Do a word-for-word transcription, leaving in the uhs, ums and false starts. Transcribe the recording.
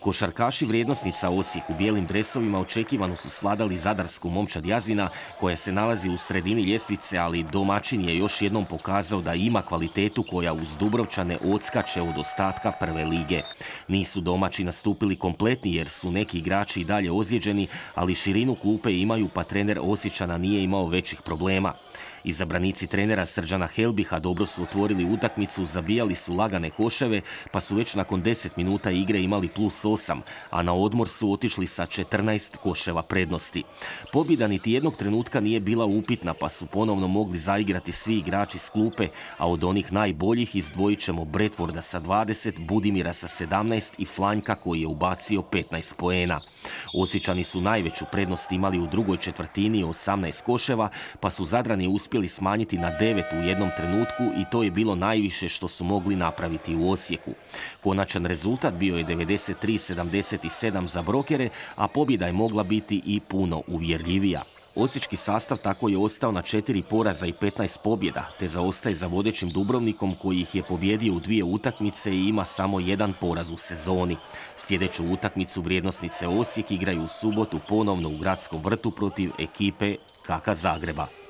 Košarkaši vrijednosnica Osijek u bijelim dresovima očekivano su svladali zadarsku Momčad Jazina, koja se nalazi u sredini ljestvice, ali domaćin je još jednom pokazao da ima kvalitetu koja uz Dubrovčane odskače od ostatka prve lige. Nisu domaći nastupili kompletni jer su neki igrači i dalje ozlijeđeni, ali širinu klupe imaju, pa trener Osječana nije imao većih problema. Izabranici trenera Srđana Helbiha dobro su otvorili utakmicu, zabijali su lagane koševe, pa su već nakon deset minuta igre imali plus osam, a na odmor su otišli sa četrnaest koševa prednosti. Pobjeda niti jednog trenutka nije bila upitna, pa su ponovno mogli zaigrati svi igrači s klupe, a od onih najboljih izdvojit ćemo Bradforda sa dvadeset, Budimira sa sedamnaest i Flanjka koji je ubacio petnaest poena. Osječani su najveću prednost imali u drugoj četvrtini, osamnaest koševa, pa su Zadrani uspjeli smanjiti na devet u jednom trenutku i to je bilo najviše što su mogli napraviti u Osijeku. Konačan rezultat bio je devedeset tri sedamdeset sedam za Brokere, a pobjeda je mogla biti i puno uvjerljivija. Osječki sastav tako je ostao na četiri poraza i petnaest pobjeda, te zaostaje za vodećim Dubrovnikom koji ih je pobjedio u dvije utakmice i ima samo jedan poraz u sezoni. Sljedeću utakmicu vrijednosnice Osijek igraju u subotu ponovno u Gradskom vrtu protiv ekipe K K Zagreba.